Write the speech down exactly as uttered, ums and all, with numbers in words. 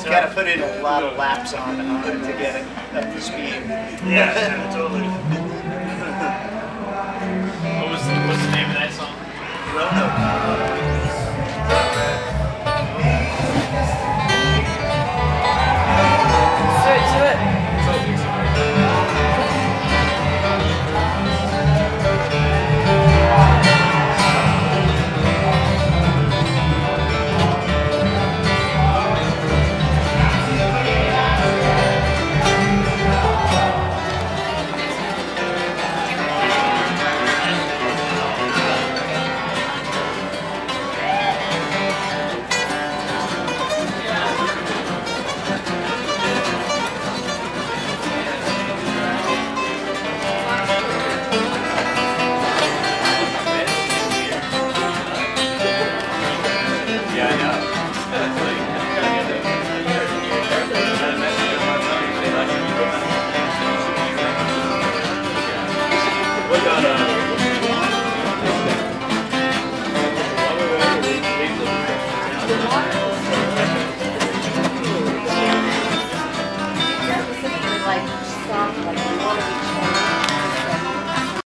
You gotta put in a lot of laps on uh, to get it up to speed. Yeah, yeah, totally. What was the, what's the name of that song? Roanoke.